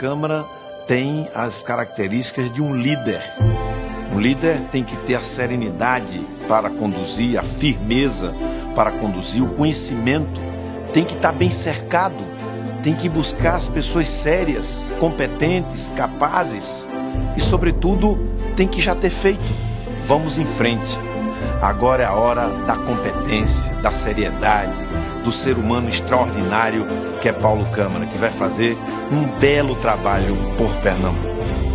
Câmara tem as características de um líder. Um líder tem que ter a serenidade para conduzir, a firmeza para conduzir, o conhecimento, tem que estar bem cercado, tem que buscar as pessoas sérias, competentes, capazes e, sobretudo, tem que já ter feito. Vamos em frente. Agora é a hora da competência, da seriedade, do ser humano extraordinário que é Paulo Câmara, que vai fazer um belo trabalho por Pernambuco.